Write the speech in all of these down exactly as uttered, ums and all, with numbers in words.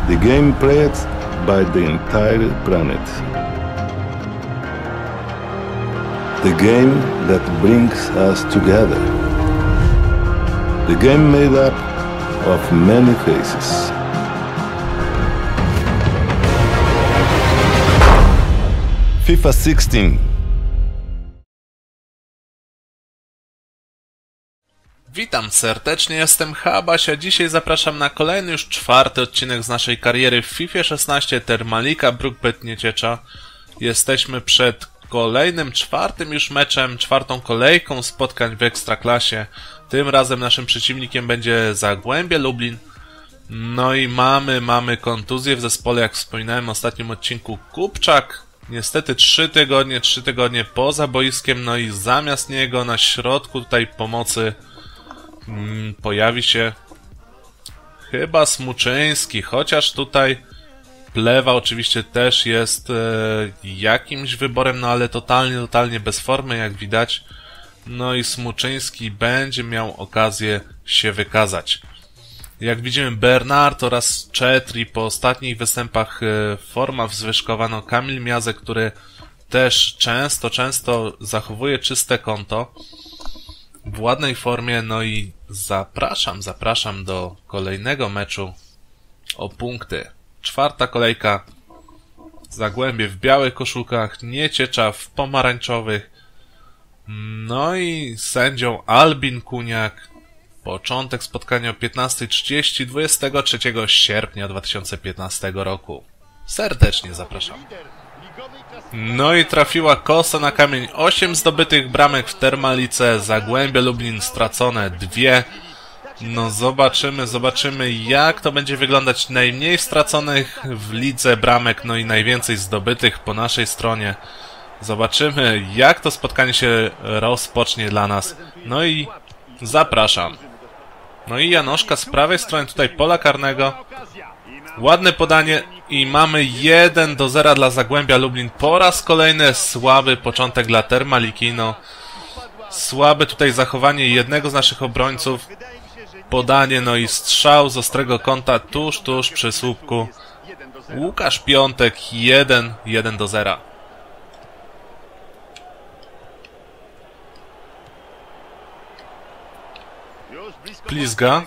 The game played by the entire planet. The game that brings us together. The game made up of many faces. FIFA sixteen. Witam serdecznie, jestem Habaś, a dzisiaj zapraszam na kolejny już czwarty odcinek z naszej kariery w FIFA szesnaście Termalika Brookbet Nieciecza. Jesteśmy przed kolejnym, czwartym już meczem, czwartą kolejką spotkań w Ekstraklasie. Tym razem naszym przeciwnikiem będzie Zagłębie Lublin. No i mamy, mamy kontuzję w zespole, jak wspominałem w ostatnim odcinku. Kupczak, niestety trzy tygodnie, trzy tygodnie poza boiskiem, no i zamiast niego na środku tutaj pomocy Hmm, pojawi się chyba Smuczyński, chociaż tutaj Plewa oczywiście też jest e, jakimś wyborem, no ale totalnie, totalnie bez formy, jak widać. No i Smuczyński będzie miał okazję się wykazać. Jak widzimy, Bernard oraz Czetri po ostatnich występach e, forma wzwyżkowa, no Kamil Miazek, który też często, często zachowuje czyste konto w ładnej formie, no i zapraszam, zapraszam do kolejnego meczu o punkty. Czwarta kolejka, Zagłębie w białych koszulkach, Nieciecza w pomarańczowych, no i sędzią Albin Kuniak. Początek spotkania o piętnasta trzydzieści dwudziestego trzeciego sierpnia dwa tysiące piętnastego roku. Serdecznie zapraszam. No i trafiła kosa na kamień. osiem zdobytych bramek w Termalice. Zagłębie Lublin stracone dwie. No zobaczymy, zobaczymy jak to będzie wyglądać. Najmniej straconych w lidze bramek, no i najwięcej zdobytych po naszej stronie. Zobaczymy jak to spotkanie się rozpocznie dla nas. No i zapraszam. No i Janoszka z prawej strony tutaj pola karnego. Ładne podanie i mamy jeden do zera dla Zagłębia Lublin. Po raz kolejny słaby początek dla Termaliki. No, słabe tutaj zachowanie jednego z naszych obrońców. Podanie, no i strzał z ostrego kąta tuż, tuż przy słupku. Łukasz Piątek, jeden, jeden do zera. Plizga.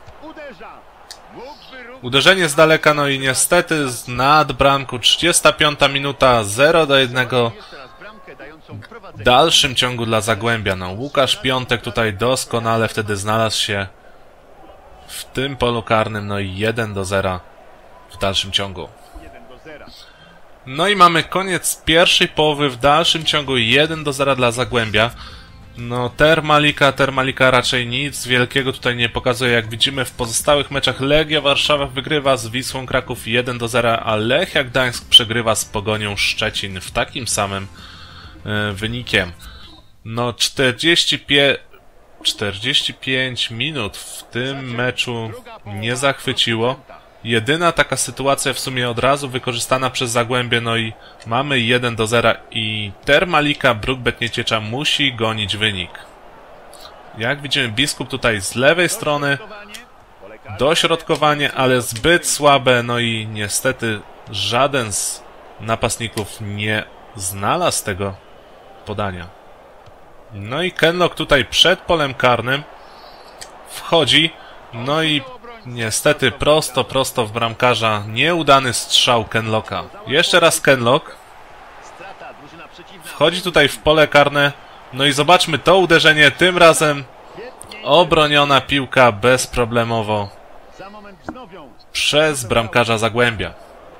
Uderzenie z daleka, no i niestety z nad bramku. Trzydziesta piąta minuta, zero do jednego w dalszym ciągu dla Zagłębia. No, Łukasz Piątek tutaj doskonale wtedy znalazł się w tym polu karnym, no i jeden do zera w dalszym ciągu. No i mamy koniec pierwszej połowy, w dalszym ciągu jeden do zera dla Zagłębia. No, Termalika, Termalika raczej nic wielkiego tutaj nie pokazuje. Jak widzimy w pozostałych meczach Legia Warszawa wygrywa z Wisłą Kraków jeden do zera, a Lechia Gdańsk przegrywa z Pogonią Szczecin w takim samym y, wynikiem. No, czterdzieści pięć minut w tym meczu nie zachwyciło. Jedyna taka sytuacja w sumie od razu wykorzystana przez Zagłębie, no i mamy jeden do zera i Termalika Brookbet Nieciecza musi gonić wynik. Jak widzimy, Biskup tutaj z lewej strony, dośrodkowanie, ale zbyt słabe, no i niestety żaden z napastników nie znalazł tego podania. No i Kenlock tutaj przed polem karnym wchodzi, no i niestety prosto, prosto w bramkarza. Nieudany strzał Kenlocka. Jeszcze raz Kenlock. Wchodzi tutaj w pole karne. No i zobaczmy to uderzenie. Tym razem obroniona piłka bezproblemowo przez bramkarza Zagłębia.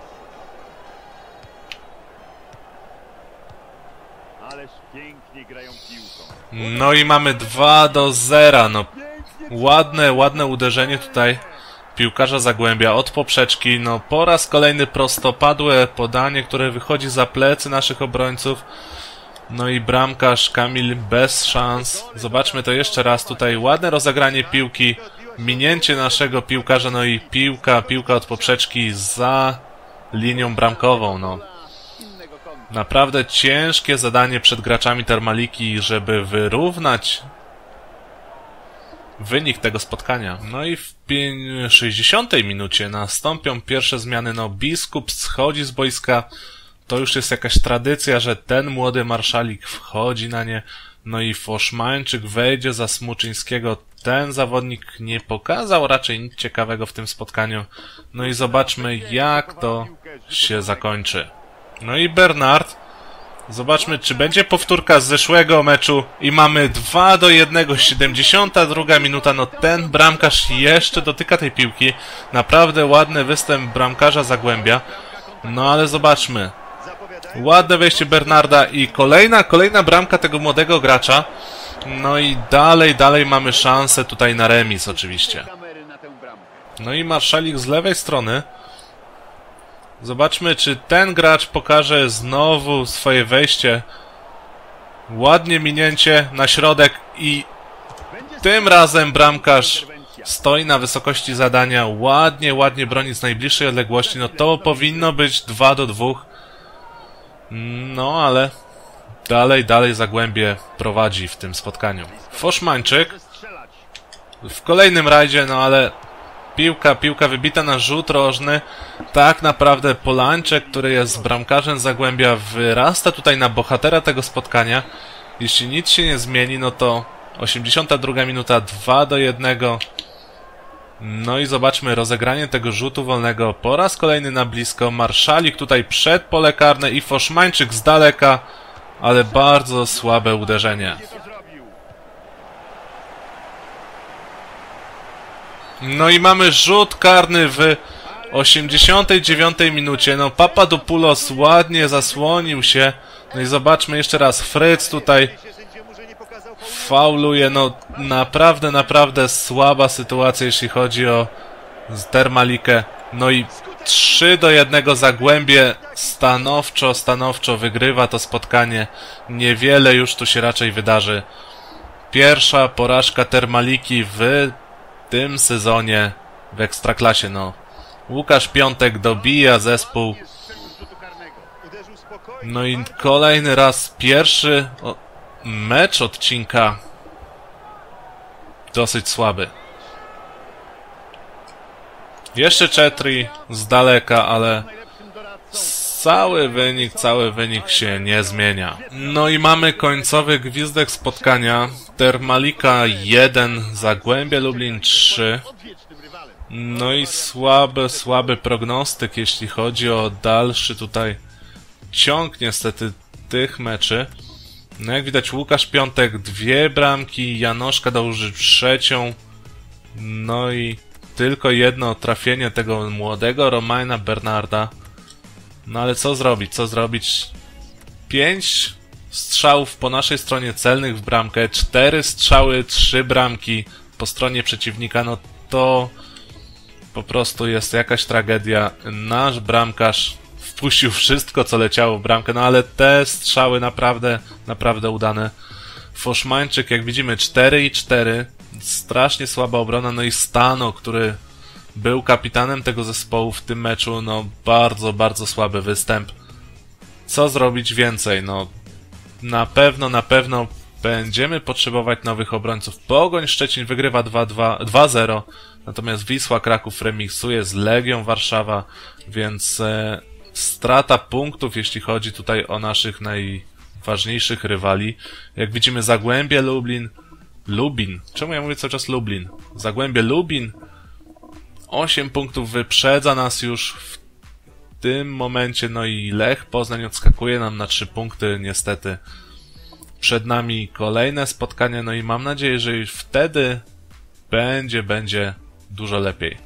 No i mamy dwa do zera. No, ładne, ładne uderzenie tutaj piłkarza Zagłębia od poprzeczki. No, po raz kolejny prostopadłe podanie, które wychodzi za plecy naszych obrońców. No i bramkarz Kamil bez szans. Zobaczmy to jeszcze raz. Tutaj ładne rozegranie piłki, minięcie naszego piłkarza, no i piłka, piłka od poprzeczki za linią bramkową. No, naprawdę ciężkie zadanie przed graczami Termaliki, żeby wyrównać wynik tego spotkania. No i w sześćdziesiątej minucie nastąpią pierwsze zmiany. No Biskup schodzi z boiska. To już jest jakaś tradycja, że ten młody marszalik wchodzi na nie. No i Foszmańczyk wejdzie za Smuczyńskiego. Ten zawodnik nie pokazał raczej nic ciekawego w tym spotkaniu. No i zobaczmy, jak to się zakończy. No i Bernard. Zobaczmy, czy będzie powtórka z zeszłego meczu. I mamy dwa do jednego, siedemdziesiąta druga minuta. No ten bramkarz jeszcze dotyka tej piłki. Naprawdę ładny występ bramkarza Zagłębia. No ale zobaczmy. Ładne wejście Bernarda i kolejna, kolejna bramka tego młodego gracza. No i dalej, dalej mamy szansę tutaj na remis oczywiście. No i marszalik z lewej strony. Zobaczmy, czy ten gracz pokaże znowu swoje wejście. Ładnie minięcie na środek i tym razem bramkarz stoi na wysokości zadania. Ładnie, ładnie broni z najbliższej odległości. No to powinno być dwa do dwóch. No ale dalej, dalej Zagłębie prowadzi w tym spotkaniu. Foszmańczyk w kolejnym rajdzie, no ale piłka, piłka wybita na rzut rożny. Tak naprawdę Polańczek, który jest bramkarzem Zagłębia, wyrasta tutaj na bohatera tego spotkania. Jeśli nic się nie zmieni, no to osiemdziesiąta druga minuta, dwa do jednego. No i zobaczmy rozegranie tego rzutu wolnego po raz kolejny na blisko. Marszalik tutaj przed pole karne i Foszmańczyk z daleka, ale bardzo słabe uderzenie. No i mamy rzut karny w osiemdziesiątej dziewiątej minucie. No Papadopoulos ładnie zasłonił się. No i zobaczmy jeszcze raz. Fryc tutaj fauluje. No naprawdę, naprawdę słaba sytuacja, jeśli chodzi o Termalikę. No i trzy do jednego Zagłębie stanowczo, stanowczo wygrywa to spotkanie. Niewiele już tu się raczej wydarzy. Pierwsza porażka Termaliki w tym sezonie w Ekstraklasie. No Łukasz Piątek dobija zespół. No i kolejny raz pierwszy o, mecz odcinka dosyć słaby. Jeszcze Czetri z daleka, ale cały wynik, cały wynik się nie zmienia. No i mamy końcowy gwizdek spotkania. Termalika jeden, Zagłębie Lublin trzy. No i słaby, słaby prognostyk, jeśli chodzi o dalszy tutaj ciąg niestety tych meczy. No jak widać Łukasz Piątek dwie bramki, Janoszka dołoży trzecią. No i tylko jedno trafienie tego młodego Romana Bernarda. No ale co zrobić, co zrobić? Pięć strzałów po naszej stronie celnych w bramkę, cztery strzały, trzy bramki po stronie przeciwnika. No to po prostu jest jakaś tragedia. Nasz bramkarz wpuścił wszystko, co leciało w bramkę, no ale te strzały naprawdę, naprawdę udane. Foszmańczyk, jak widzimy, cztery i cztery. Strasznie słaba obrona, no i Stano, który był kapitanem tego zespołu w tym meczu, no bardzo, bardzo słaby występ. Co zrobić więcej? No na pewno, na pewno będziemy potrzebować nowych obrońców. Pogoń Szczecin wygrywa dwa zero, natomiast Wisła Kraków remisuje z Legią Warszawa, więc e, strata punktów, jeśli chodzi tutaj o naszych najważniejszych rywali. Jak widzimy Zagłębie Lublin, Lubin, czemu ja mówię cały czas Lublin? Zagłębie Lubin osiem punktów wyprzedza nas już w tym momencie, no i Lech Poznań odskakuje nam na trzy punkty, niestety. Przed nami kolejne spotkania, no i mam nadzieję, że już wtedy będzie, będzie dużo lepiej.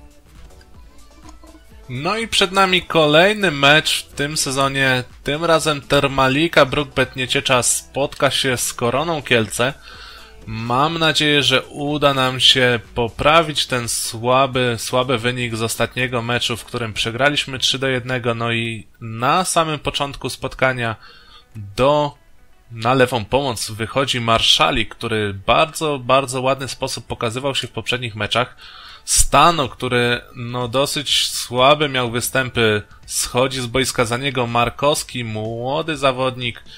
No i przed nami kolejny mecz w tym sezonie, tym razem Termalika Bruk-Bet Nieciecza spotka się z Koroną Kielce. Mam nadzieję, że uda nam się poprawić ten słaby, słaby wynik z ostatniego meczu, w którym przegraliśmy trzy do jednego. No i na samym początku spotkania do, na lewą pomoc wychodzi Marszalik, który bardzo, bardzo ładny sposób pokazywał się w poprzednich meczach. Stano, który no dosyć słaby miał występy, schodzi z boiska za niego. Markowski, młody zawodnik.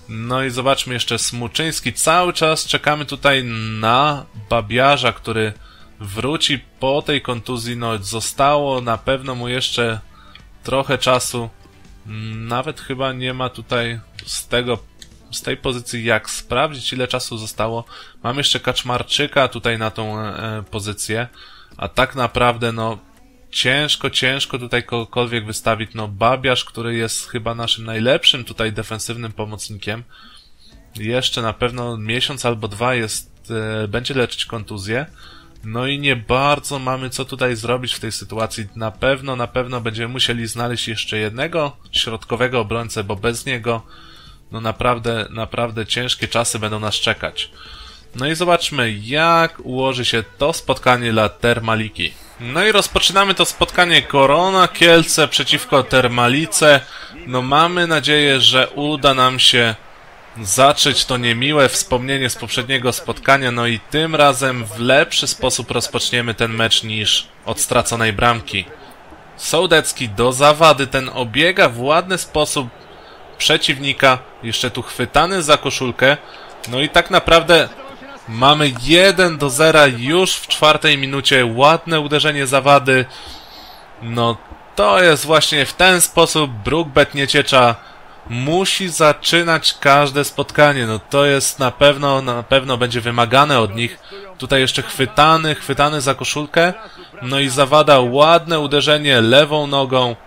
No i zobaczmy jeszcze Smuczyński. Cały czas czekamy tutaj na Babiarza, który wróci po tej kontuzji. No zostało na pewno mu jeszcze trochę czasu. Nawet chyba nie ma tutaj z tego, z tej pozycji jak sprawdzić, ile czasu zostało. Mam jeszcze Kaczmarczyka tutaj na tą e, pozycję. A tak naprawdę no ciężko, ciężko tutaj kogokolwiek wystawić. No Babiarz, który jest chyba naszym najlepszym tutaj defensywnym pomocnikiem. Jeszcze na pewno miesiąc albo dwa jest, e, będzie leczyć kontuzję. No i nie bardzo mamy co tutaj zrobić w tej sytuacji. Na pewno, na pewno będziemy musieli znaleźć jeszcze jednego środkowego obrońcę, bo bez niego no naprawdę, naprawdę ciężkie czasy będą nas czekać. No i zobaczmy, jak ułoży się to spotkanie dla Termaliki. No i rozpoczynamy to spotkanie Korona Kielce przeciwko Termalice. No mamy nadzieję, że uda nam się zacząć to niemiłe wspomnienie z poprzedniego spotkania, no i tym razem w lepszy sposób rozpoczniemy ten mecz niż od straconej bramki. Sołdecki do zawady, ten obiega w ładny sposób przeciwnika, jeszcze tu chwytany za koszulkę, no i tak naprawdę mamy jeden do zera już w czwartej minucie, ładne uderzenie zawady, no to jest właśnie w ten sposób Brookbet Nieciecza musi zaczynać każde spotkanie, no to jest na pewno, na pewno będzie wymagane od nich. Tutaj jeszcze chwytany, chwytany za koszulkę, no i zawada, ładne uderzenie lewą nogą.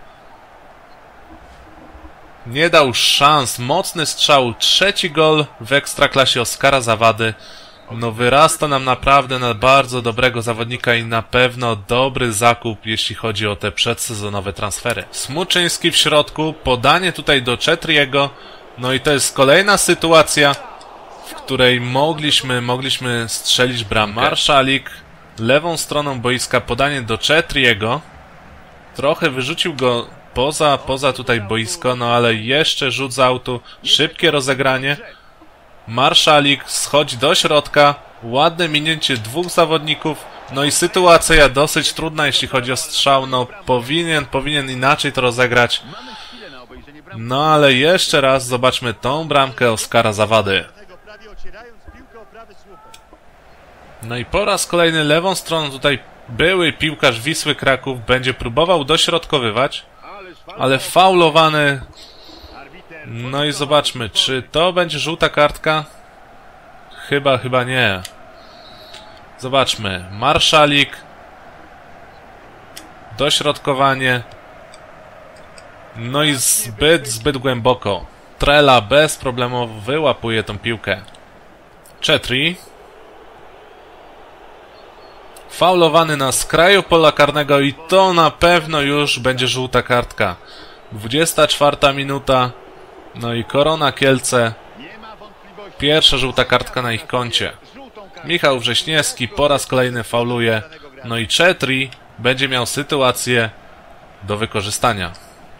Nie dał szans, mocny strzał, trzeci gol w Ekstraklasie Oskara Zawady. No wyrasta nam naprawdę na bardzo dobrego zawodnika i na pewno dobry zakup, jeśli chodzi o te przedsezonowe transfery. Smuczyński w środku, podanie tutaj do Czetriego, no i to jest kolejna sytuacja, w której mogliśmy, mogliśmy strzelić bramkę. Marszalik lewą stroną boiska, podanie do Czetriego, trochę wyrzucił go poza, poza tutaj boisko, no ale jeszcze rzut z autu, szybkie rozegranie. Marszalik schodzi do środka, ładne minięcie dwóch zawodników, no i sytuacja dosyć trudna, jeśli chodzi o strzał, no powinien, powinien inaczej to rozegrać. No ale jeszcze raz zobaczmy tą bramkę Oskara Zawady. No i po raz kolejny lewą stroną tutaj były piłkarz Wisły Kraków, będzie próbował dośrodkowywać, ale faulowany. No i zobaczmy, czy to będzie żółta kartka? Chyba, chyba nie. Zobaczmy, Marszalik. Dośrodkowanie. No i zbyt, zbyt głęboko. Trela bez problemu wyłapuje tą piłkę. Czetri. Faulowany na skraju pola karnego i to na pewno już będzie żółta kartka. dwudziesta czwarta minuta. No i Korona Kielce. Pierwsza żółta kartka na ich koncie. Michał Wrześniewski po raz kolejny fauluje. No i Czetri będzie miał sytuację do wykorzystania.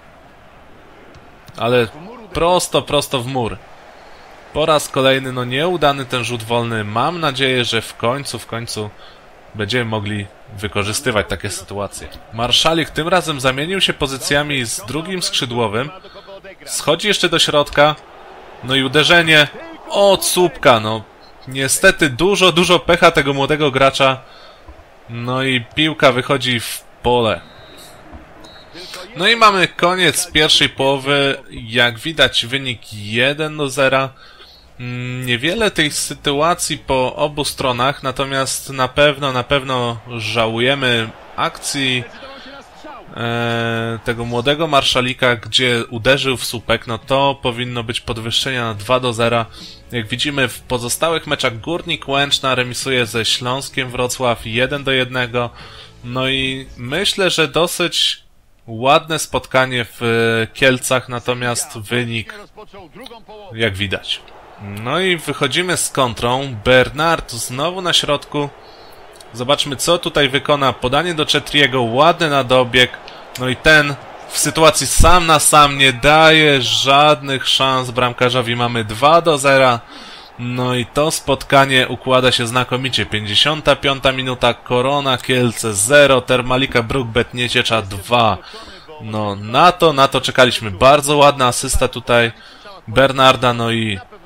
Ale prosto, prosto w mur. Po raz kolejny no nieudany ten rzut wolny. Mam nadzieję, że w końcu, w końcu będziemy mogli wykorzystywać takie sytuacje. Marszalik tym razem zamienił się pozycjami z drugim skrzydłowym. Schodzi jeszcze do środka. No i uderzenie od słupka. No niestety dużo, dużo pecha tego młodego gracza. No i piłka wychodzi w pole. No i mamy koniec pierwszej połowy. Jak widać wynik jeden do zera. Niewiele tych sytuacji po obu stronach, natomiast na pewno, na pewno żałujemy akcji e, tego młodego Marszalika, gdzie uderzył w słupek. No to powinno być podwyższenie na dwa do zera. Jak widzimy w pozostałych meczach Górnik Łęczna remisuje ze Śląskiem Wrocław jeden do jednego. No i myślę, że dosyć ładne spotkanie w Kielcach, natomiast wynik jak widać. No i wychodzimy z kontrą. Bernard znowu na środku. Zobaczmy, co tutaj wykona. Podanie do Czetriego, ładny na dobieg. No i ten w sytuacji sam na sam nie daje żadnych szans bramkarzowi. Mamy dwa do zera. No i to spotkanie układa się znakomicie. pięćdziesiąta piąta minuta, Korona Kielce zero, Termalika Brookbet Nieciecza dwa. No na to, na to czekaliśmy. Bardzo ładna asysta tutaj Bernarda, no i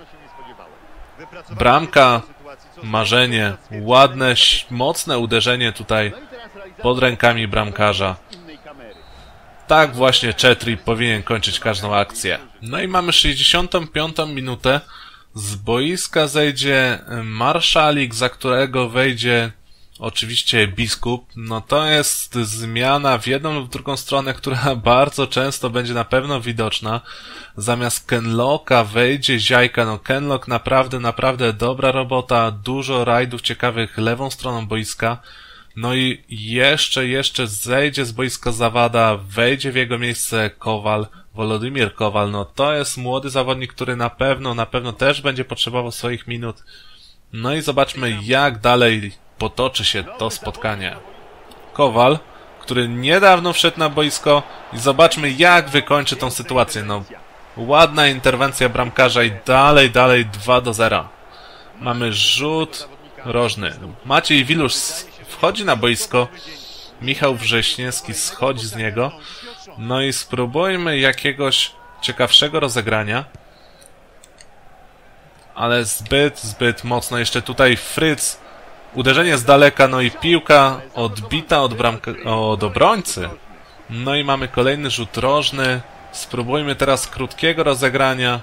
Bramka, marzenie, ładne, mocne uderzenie tutaj pod rękami bramkarza. Tak właśnie Chetri powinien kończyć każdą akcję. No i mamy sześćdziesiątą piątą minutę. Z boiska zejdzie Marszalik, za którego wejdzie oczywiście Biskup. No to jest zmiana w jedną lub w drugą stronę, która bardzo często będzie na pewno widoczna. Zamiast Kenlocka wejdzie Ziajka. No Kenlock naprawdę, naprawdę dobra robota. Dużo rajdów ciekawych lewą stroną boiska. No i jeszcze, jeszcze zejdzie z boiska Zawada, wejdzie w jego miejsce Kowal, Wolodymir Kowal. No to jest młody zawodnik, który na pewno, na pewno też będzie potrzebował swoich minut. No i zobaczmy, jak dalej potoczy się to spotkanie. Kowal, który niedawno wszedł na boisko i zobaczmy, jak wykończy tą sytuację. No, ładna interwencja bramkarza i dalej, dalej dwa do zera. Mamy rzut rożny. Maciej Wilusz wchodzi na boisko, Michał Wrześniewski schodzi z niego. No i spróbujmy jakiegoś ciekawszego rozegrania. Ale zbyt, zbyt mocno. Jeszcze tutaj Fryc. Uderzenie z daleka, no i piłka odbita od, bramka, od obrońcy. No i mamy kolejny rzut rożny. Spróbujmy teraz krótkiego rozegrania.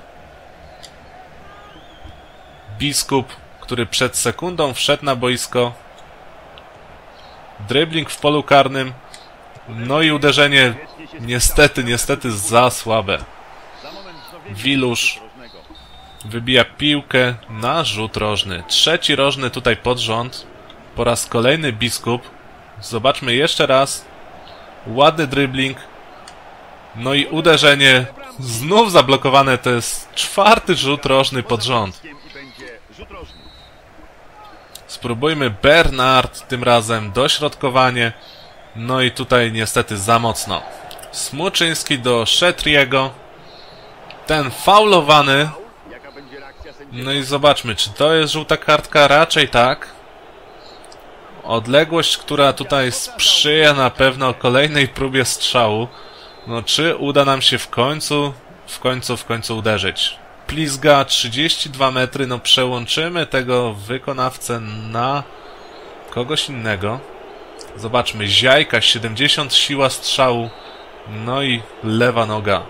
Biskup, który przed sekundą wszedł na boisko. Dribbling w polu karnym. No i uderzenie niestety, niestety za słabe. Wilusz wybija piłkę na rzut rożny. Trzeci rożny tutaj pod rząd. Po raz kolejny Biskup. Zobaczmy jeszcze raz. Ładny dribbling. No i uderzenie znów zablokowane. To jest czwarty rzut rożny pod rząd. Spróbujmy Bernard tym razem. Dośrodkowanie. No i tutaj niestety za mocno. Smuczyński do Chetriego. Ten faulowany. No i zobaczmy, czy to jest żółta kartka? Raczej tak. Odległość, która tutaj sprzyja na pewno kolejnej próbie strzału. No czy uda nam się w końcu, w końcu, w końcu uderzyć. Plizga, trzydzieści dwa metry. No przełączymy tego wykonawcę na kogoś innego. Zobaczmy, Ziajka, siedemdziesiąt siła strzału. No i lewa noga.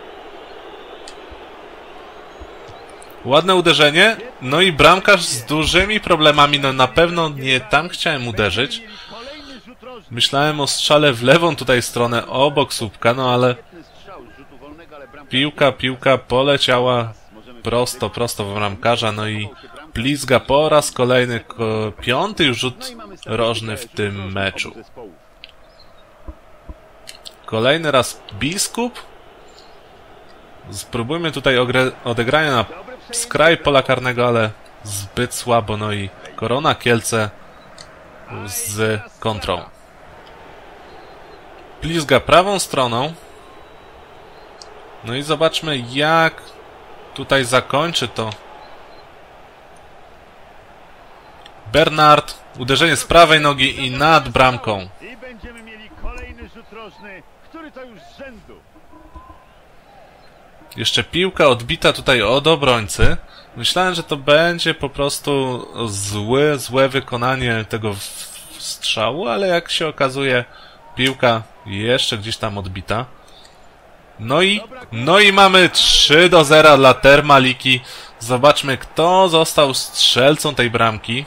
Ładne uderzenie. No i bramkarz z dużymi problemami. No na pewno nie tam chciałem uderzyć. Myślałem o strzale w lewą tutaj stronę, obok słupka, no ale piłka, piłka poleciała prosto, prosto w bramkarza. No i Plizga po raz kolejny, piąty już rzut rożny w tym meczu. Kolejny raz Biskup. Spróbujmy tutaj odegrania na skraj pola karnego, ale zbyt słabo. No i Korona Kielce z kontrą. Plizga prawą stroną. No i zobaczmy, jak tutaj zakończy to Bernard. Uderzenie z prawej nogi i nad bramką. I będziemy mieli kolejny rzut rożny, który to już z rzędu. Jeszcze piłka odbita tutaj od obrońcy. Myślałem, że to będzie po prostu złe, złe wykonanie tego strzału, ale jak się okazuje, piłka jeszcze gdzieś tam odbita. No i, no i mamy trzy do zera dla Termaliki. Zobaczmy, kto został strzelcą tej bramki.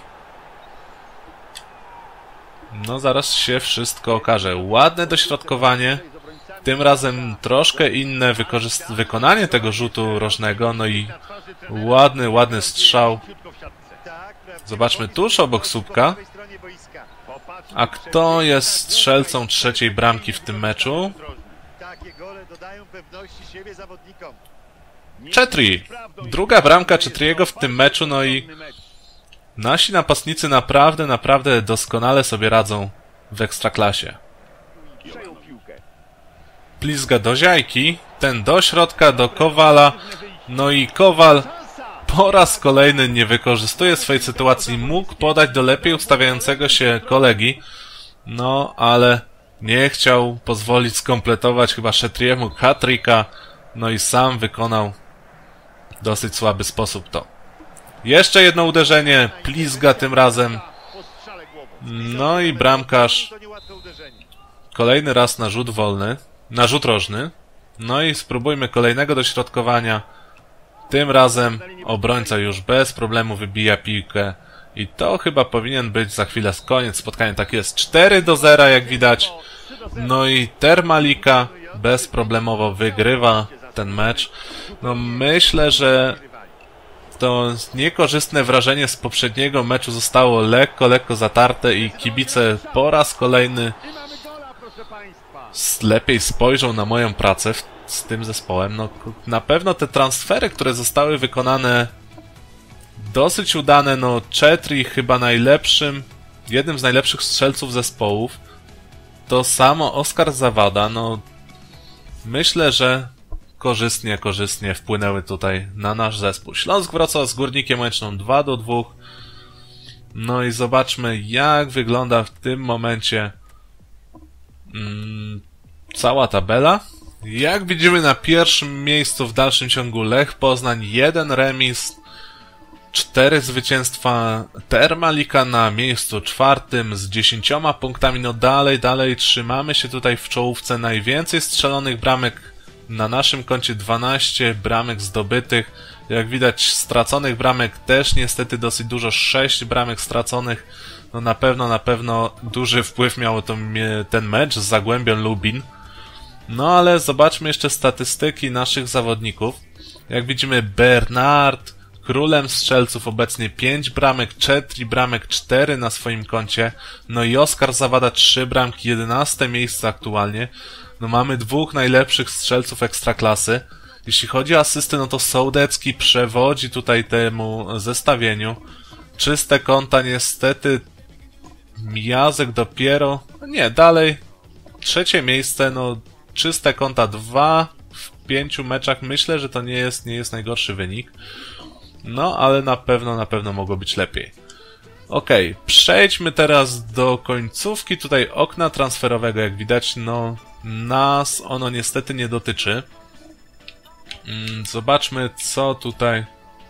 No zaraz się wszystko okaże. Ładne dośrodkowanie. Tym razem troszkę inne wykonanie tego rzutu rożnego. No i ładny, ładny strzał. Zobaczmy tuż obok słupka. A kto jest strzelcą trzeciej bramki w tym meczu? Chetri. Druga bramka Chetriego w tym meczu. No i nasi napastnicy naprawdę, naprawdę doskonale sobie radzą w Ekstraklasie. Plizga do Ziajki, ten do środka, do Kowala. No i Kowal po raz kolejny nie wykorzystuje swojej sytuacji. Mógł podać do lepiej ustawiającego się kolegi. No, ale nie chciał pozwolić skompletować chyba Chetriemu hat-tricka. No i sam wykonał w dosyć słaby sposób to. Jeszcze jedno uderzenie, Plizga tym razem. No i bramkarz kolejny raz na rzut wolny, na rzut rożny. No i spróbujmy kolejnego dośrodkowania. Tym razem obrońca już bez problemu wybija piłkę. I to chyba powinien być za chwilę koniec spotkania. Tak jest, cztery do zera jak widać. No i Termalika bezproblemowo wygrywa ten mecz. No myślę, że to niekorzystne wrażenie z poprzedniego meczu zostało lekko, lekko zatarte i kibice po raz kolejny lepiej spojrzą na moją pracę w, z tym zespołem. No, na pewno te transfery, które zostały wykonane, dosyć udane. No, Chetri chyba najlepszym, jednym z najlepszych strzelców zespołów. To samo Oskar Zawada. No, myślę, że korzystnie, korzystnie wpłynęły tutaj na nasz zespół. Śląsk Wrocław z Górnikiem Łęczną dwa do dwóch. No i zobaczmy, jak wygląda w tym momencie mm, cała tabela. Jak widzimy, na pierwszym miejscu w dalszym ciągu Lech Poznań, jeden remis, cztery zwycięstwa. Termalika na miejscu czwartym z dziesięcioma punktami. No dalej, dalej trzymamy się tutaj w czołówce. Najwięcej strzelonych bramek na naszym koncie, dwanaście bramek zdobytych. Jak widać, straconych bramek też niestety dosyć dużo, sześć bramek straconych. No na pewno, na pewno duży wpływ miał to, ten mecz z Zagłębiem Lubin. No ale zobaczmy jeszcze statystyki naszych zawodników. Jak widzimy, Bernard królem strzelców, obecnie pięć bramek, Chetri bramek, cztery na swoim koncie. No i Oskar Zawada trzy bramki, jedenaste miejsce aktualnie. No mamy dwóch najlepszych strzelców ekstraklasy. Jeśli chodzi o asysty, no to Sołdecki przewodzi tutaj temu zestawieniu. Czyste konta niestety Mijazek dopiero... No nie, dalej trzecie miejsce, no czyste konta dwa w pięciu meczach. Myślę, że to nie jest, nie jest najgorszy wynik. No, ale na pewno, na pewno mogło być lepiej. Okej, okay, przejdźmy teraz do końcówki tutaj okna transferowego. Jak widać, no nas ono niestety nie dotyczy. Zobaczmy, co tutaj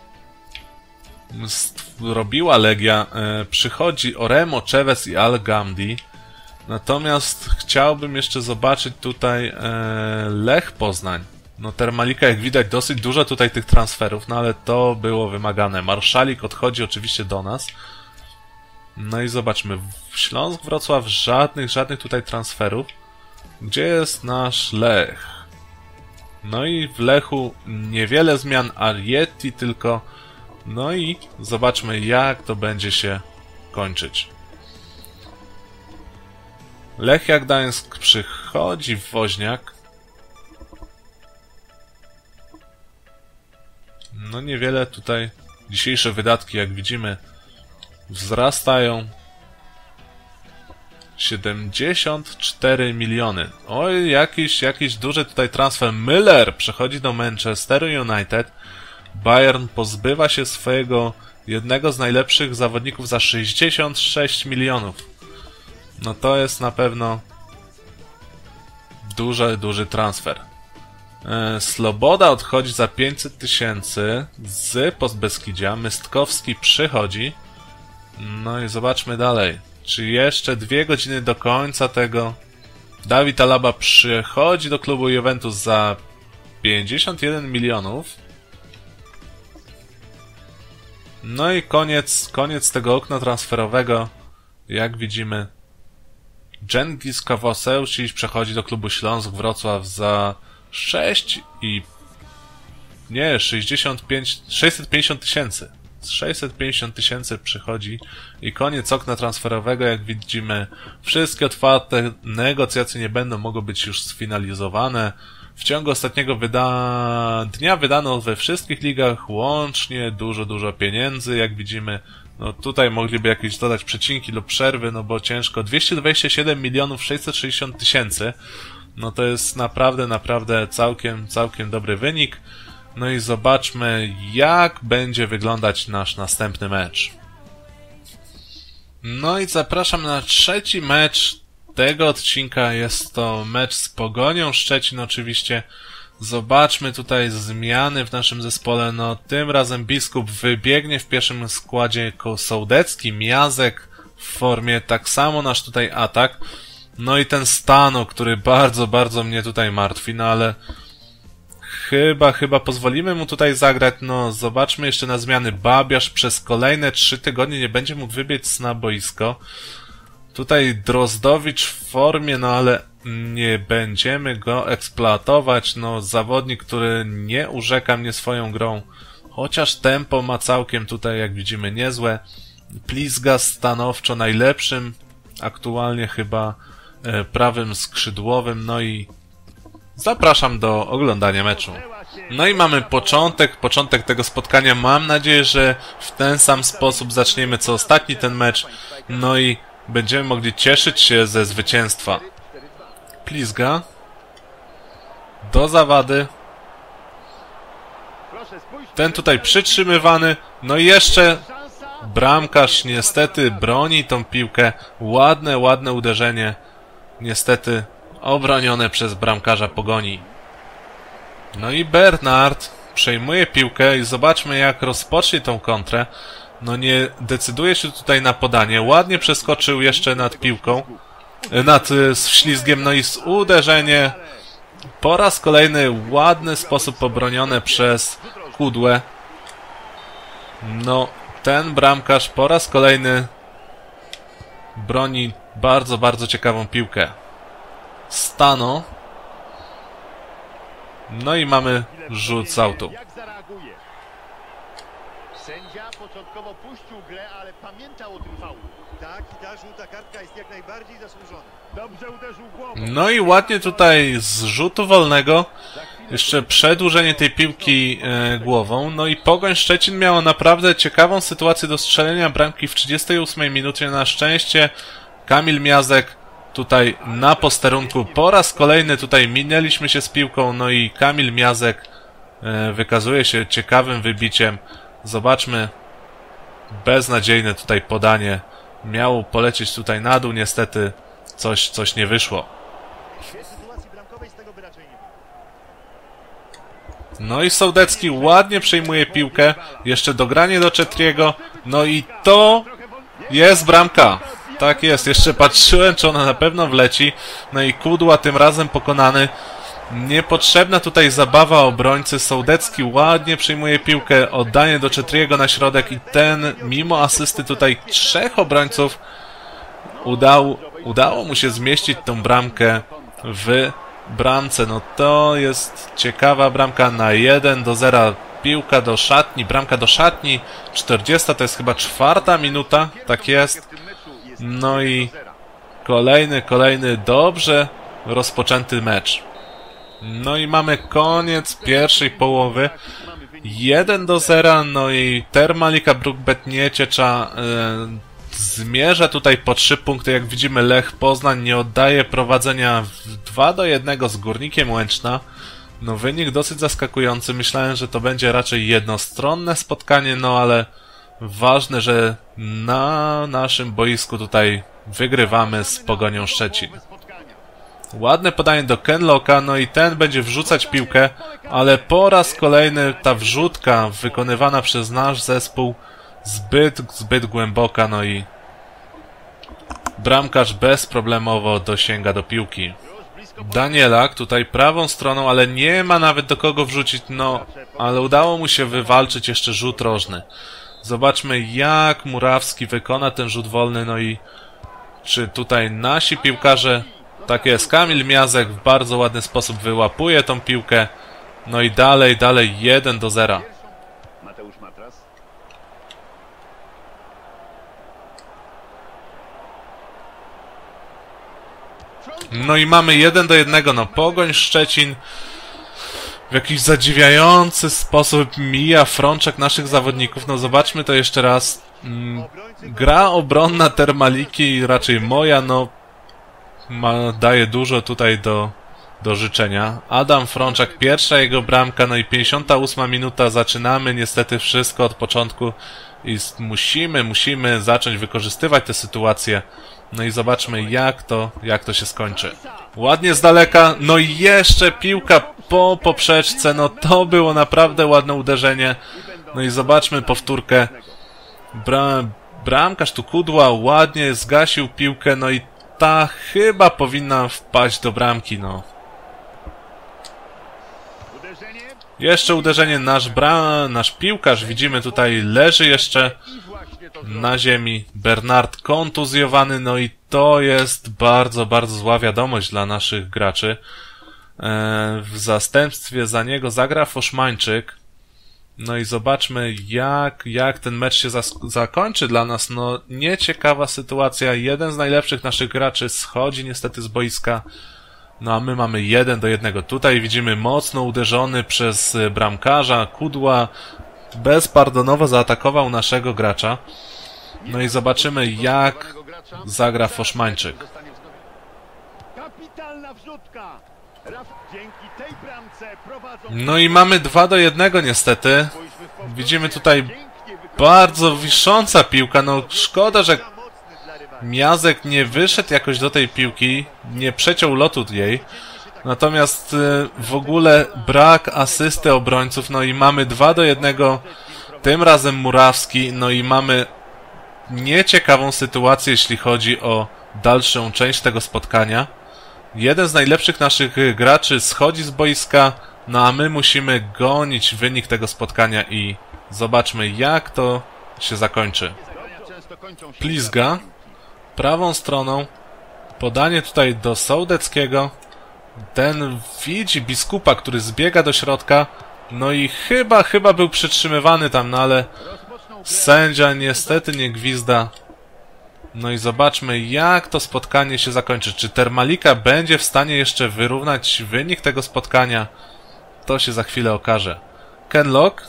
robiła Legia. Przychodzi Oremo, Czeves i Al Gamdi. Natomiast chciałbym jeszcze zobaczyć tutaj Lech Poznań. No Termalika, jak widać, dosyć dużo tutaj tych transferów, no ale to było wymagane. Marszalik odchodzi oczywiście do nas. No i zobaczmy, Śląsk Wrocław żadnych, żadnych tutaj transferów. Gdzie jest nasz Lech? No i w Lechu niewiele zmian, Arieti tylko. No i zobaczmy, jak to będzie się kończyć. Lechia Gdańsk przychodzi w Woźniak. No niewiele tutaj. Dzisiejsze wydatki, jak widzimy, wzrastają. siedemdziesiąt cztery miliony. Oj, jakiś, jakiś duży tutaj transfer. Müller przechodzi do Manchesteru United. Bayern pozbywa się swojego jednego z najlepszych zawodników za sześćdziesiąt sześć milionów. No to jest na pewno duży, duży transfer. E, Sloboda odchodzi za pięćset tysięcy z Podbeskidzia. Mystkowski przychodzi. No i zobaczmy dalej. Czy jeszcze dwie godziny do końca tego? Dawid Alaba przychodzi do klubu Juventus za pięćdziesiąt jeden milionów. No i koniec, koniec tego okna transferowego. Jak widzimy, Dżengis Kawaseusic przechodzi do klubu Śląsk Wrocław za sześć i... Nie, sześćdziesiąt pięć... sześćset pięćdziesiąt tysięcy. sześćset pięćdziesiąt tysięcy przychodzi i koniec okna transferowego. Jak widzimy, wszystkie otwarte negocjacje nie będą mogły być już sfinalizowane. W ciągu ostatniego wyda... dnia wydano we wszystkich ligach łącznie dużo, dużo pieniędzy. Jak widzimy, no tutaj mogliby jakieś dodać przecinki lub przerwy, no bo ciężko. dwieście dwadzieścia siedem milionów sześćset sześćdziesiąt tysięcy. No to jest naprawdę, naprawdę całkiem, całkiem dobry wynik. No i zobaczmy, jak będzie wyglądać nasz następny mecz. No i zapraszam na trzeci mecz tego odcinka. Jest to mecz z Pogonią Szczecin oczywiście. Zobaczmy tutaj zmiany w naszym zespole. No, tym razem Biskup wybiegnie w pierwszym składzie jako Sołdecki, Miazek w formie, tak samo nasz tutaj atak. No i ten Stano, który bardzo, bardzo mnie tutaj martwi, no ale chyba, chyba pozwolimy mu tutaj zagrać. No, zobaczmy jeszcze na zmiany. Babiarz przez kolejne trzy tygodnie nie będzie mógł wybiec na boisko. Tutaj Drozdowicz w formie, no ale nie będziemy go eksploatować. No, zawodnik, który nie urzeka mnie swoją grą. Chociaż tempo ma całkiem tutaj, jak widzimy, niezłe. Plizga stanowczo najlepszym. Aktualnie chyba e, prawym skrzydłowym. No i zapraszam do oglądania meczu. No i mamy początek, początek tego spotkania. Mam nadzieję, że w ten sam sposób zaczniemy co ostatni ten mecz. No i będziemy mogli cieszyć się ze zwycięstwa. Plizga. Do zawady. Ten tutaj przytrzymywany. No i jeszcze bramkarz niestety broni tą piłkę. Ładne, ładne uderzenie. Niestety obronione przez bramkarza Pogoni. No i Bernard przejmuje piłkę i zobaczmy, jak rozpocznie tą kontrę. No nie decyduje się tutaj na podanie. Ładnie przeskoczył jeszcze nad piłką. Nad y, ślizgiem. No i z uderzenie. Po raz kolejny ładny sposób obronione przez Kudłę. No, ten bramkarz po raz kolejny broni bardzo, bardzo ciekawą piłkę. Stano. No i mamy rzut z autu. Sędzia początkowo puścił grę, ale pamiętał o tym faulu. Tak, i ta żółta kartka jest jak najbardziej zasłużona. Dobrze uderzył głową. No i ładnie tutaj z rzutu wolnego jeszcze przedłużenie tej piłki e, głową. No i Pogoń Szczecin miało naprawdę ciekawą sytuację do strzelenia bramki w trzydziestej ósmej minucie. Na szczęście Kamil Miazek tutaj na posterunku. Po raz kolejny tutaj minęliśmy się z piłką. No i Kamil Miazek e, wykazuje się ciekawym wybiciem. Zobaczmy. Beznadziejne tutaj podanie. Miało polecieć tutaj na dół. Niestety coś, coś nie wyszło. Sytuacji bramkowej z tego by raczej nie było. No i Sołdecki ładnie przejmuje piłkę. Jeszcze dogranie do Czetriego. No i to jest bramka. Tak jest. Jeszcze patrzyłem, czy ona na pewno wleci. No i Kudła tym razem pokonany. Niepotrzebna tutaj zabawa obrońcy. Sołdecki ładnie przyjmuje piłkę. Oddanie do Czetriego na środek. I ten, mimo asysty tutaj trzech obrońców, udał, udało mu się zmieścić tą bramkę w bramce. No to jest ciekawa bramka na jeden do zera. Piłka do szatni, bramka do szatni. czterdziesta to jest chyba czwarta minuta. Tak jest. No i kolejny, kolejny dobrze rozpoczęty mecz. No i mamy koniec pierwszej połowy. jeden do zera. No i Termalika Bruk-Bet Nieciecza yy, zmierza tutaj po trzy punkty. Jak widzimy, Lech Poznań nie oddaje prowadzenia w dwa do jednego z Górnikiem Łęczna. No wynik dosyć zaskakujący. Myślałem, że to będzie raczej jednostronne spotkanie, no ale ważne, że na naszym boisku tutaj wygrywamy z Pogonią Szczecin. Ładne podanie do Kenlocka, no i ten będzie wrzucać piłkę, ale po raz kolejny ta wrzutka wykonywana przez nasz zespół zbyt, zbyt głęboka, no i bramkarz bezproblemowo dosięga do piłki. Danielak tutaj prawą stroną, ale nie ma nawet do kogo wrzucić, no ale udało mu się wywalczyć jeszcze rzut rożny. Zobaczmy, jak Murawski wykona ten rzut wolny, no i czy tutaj nasi piłkarze... Tak jest, Kamil Miazek w bardzo ładny sposób wyłapuje tą piłkę. No i dalej, dalej jeden do zera. Mateusz Matras. No i mamy jeden do jednego. No Pogoń Szczecin w jakiś zadziwiający sposób mija frączek naszych zawodników. No zobaczmy to jeszcze raz. Mm, gra obronna Termaliki, raczej moja, no ma, daje dużo tutaj do, do życzenia. Adam Frączak, pierwsza jego bramka, no i pięćdziesiąta ósma minuta, zaczynamy niestety wszystko od początku i musimy, musimy zacząć wykorzystywać tę sytuację. No i zobaczmy, jak to, jak to się skończy. Ładnie z daleka, no i jeszcze piłka po poprzeczce, no to było naprawdę ładne uderzenie. No i zobaczmy powtórkę. Bra bramkarz tu Kudła ładnie zgasił piłkę, no i ta chyba powinna wpaść do bramki, no. Jeszcze uderzenie, nasz bra nasz piłkarz, widzimy tutaj, leży jeszcze na ziemi. Bernard kontuzjowany, no i to jest bardzo, bardzo zła wiadomość dla naszych graczy. W zastępstwie za niego zagra Foszmańczyk. No i zobaczmy, jak, jak ten mecz się zakończy dla nas. No, nieciekawa sytuacja. Jeden z najlepszych naszych graczy schodzi niestety z boiska. No a my mamy jeden do jednego. Tutaj widzimy mocno uderzony przez bramkarza. Kudła bezpardonowo zaatakował naszego gracza. No i zobaczymy, jak zagra Foszmańczyk. Kapitalna wrzutka. Dzięki tej bramce prowadzą... No i mamy dwa do jednego niestety. Widzimy tutaj bardzo wisząca piłka. No szkoda, że Miazek nie wyszedł jakoś do tej piłki, nie przeciął lotu jej. Natomiast w ogóle brak asysty obrońców. No i mamy dwa do jednego. Tym razem Murawski. No i mamy nieciekawą sytuację, jeśli chodzi o dalszą część tego spotkania. Jeden z najlepszych naszych graczy schodzi z boiska, no a my musimy gonić wynik tego spotkania i zobaczmy, jak to się zakończy. Plizga prawą stroną, podanie tutaj do Sołdeckiego. Ten widzi biskupa, który zbiega do środka, no i chyba, chyba był przytrzymywany tam, no ale sędzia niestety nie gwizda. No i zobaczmy, jak to spotkanie się zakończy. Czy Termalika będzie w stanie jeszcze wyrównać wynik tego spotkania? To się za chwilę okaże. Kenlock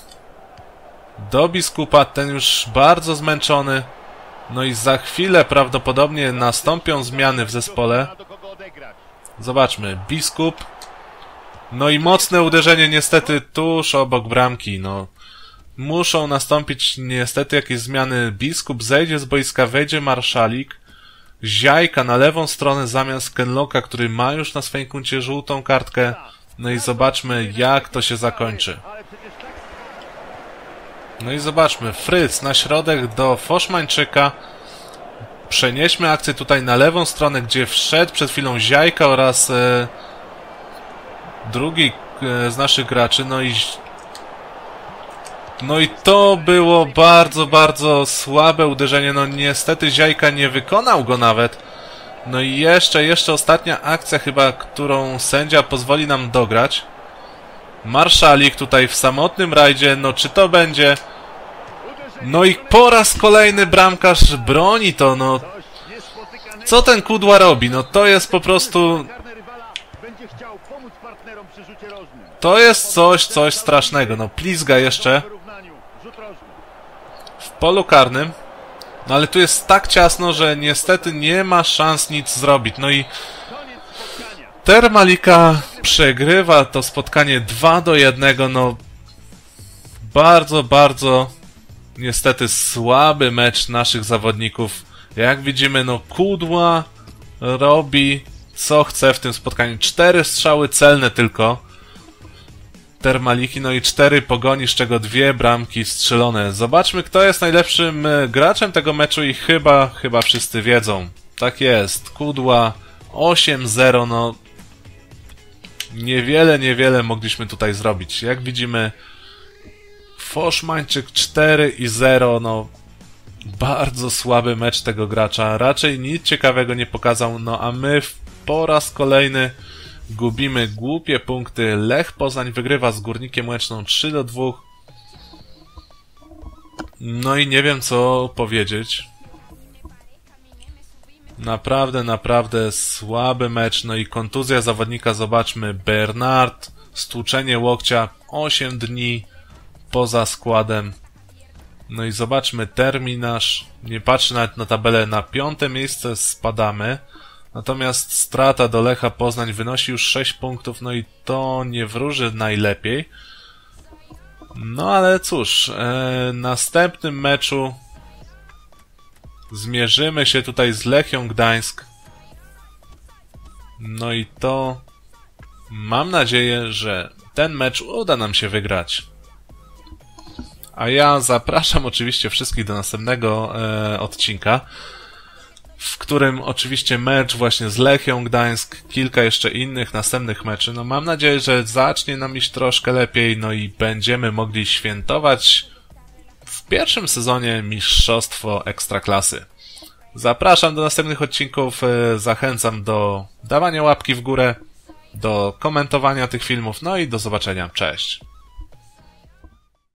do biskupa, ten już bardzo zmęczony. No i za chwilę prawdopodobnie nastąpią zmiany w zespole. Zobaczmy, biskup. No i mocne uderzenie niestety tuż obok bramki, no. Muszą nastąpić niestety jakieś zmiany. Biskup zejdzie z boiska, wejdzie Marszalik. Ziajka na lewą stronę zamiast Kenlocka, który ma już na swoim koncie żółtą kartkę. No i zobaczmy, jak to się zakończy. No i zobaczmy, Fryc na środek do Foszmańczyka. Przenieśmy akcję tutaj na lewą stronę, gdzie wszedł przed chwilą Ziajka oraz e, drugi e, z naszych graczy. No i No i to było bardzo, bardzo słabe uderzenie. No niestety Ziajka nie wykonał go nawet. No i jeszcze, jeszcze ostatnia akcja chyba, którą sędzia pozwoli nam dograć. Marszalik tutaj w samotnym rajdzie. No czy to będzie... No i po raz kolejny bramkarz broni to, no. Co ten Kudła robi? No to jest po prostu... To jest coś, coś strasznego. No Plizga jeszcze w polu karnym. No ale tu jest tak ciasno, że niestety nie ma szans nic zrobić. No i Termalika przegrywa to spotkanie dwa do jednego. No bardzo, bardzo niestety słaby mecz naszych zawodników. Jak widzimy, no Kudła robi co chce w tym spotkaniu. Cztery strzały celne tylko Termaliki, no i cztery pogoni, z czego dwie bramki strzelone. Zobaczmy, kto jest najlepszym graczem tego meczu i chyba, chyba wszyscy wiedzą. Tak jest, Kudła osiem zero, no niewiele, niewiele mogliśmy tutaj zrobić. Jak widzimy, Foszmańczyk cztery i zero, no bardzo słaby mecz tego gracza. Raczej nic ciekawego nie pokazał, no a my po raz kolejny gubimy głupie punkty. Lech Poznań wygrywa z Górnikiem Łęczną trzy do dwóch. No i nie wiem co powiedzieć. Naprawdę, naprawdę słaby mecz. No i kontuzja zawodnika, zobaczmy. Bernard, stłuczenie łokcia, osiem dni poza składem. No i zobaczmy terminarz. Nie patrzę nawet na tabelę. Na piąte miejsce spadamy. Natomiast strata do Lecha Poznań wynosi już sześć punktów, no i to nie wróży najlepiej. No ale cóż, e, następnym meczu zmierzymy się tutaj z Lechią Gdańsk. No i to Mam nadzieję, że ten mecz uda nam się wygrać. A ja zapraszam oczywiście wszystkich do następnego e, odcinka, w którym oczywiście mecz właśnie z Lechią Gdańsk, kilka jeszcze innych następnych meczy. No mam nadzieję, że zacznie nam iść troszkę lepiej, no i będziemy mogli świętować w pierwszym sezonie mistrzostwo Ekstraklasy. Zapraszam do następnych odcinków, zachęcam do dawania łapki w górę, do komentowania tych filmów, no i do zobaczenia. Cześć!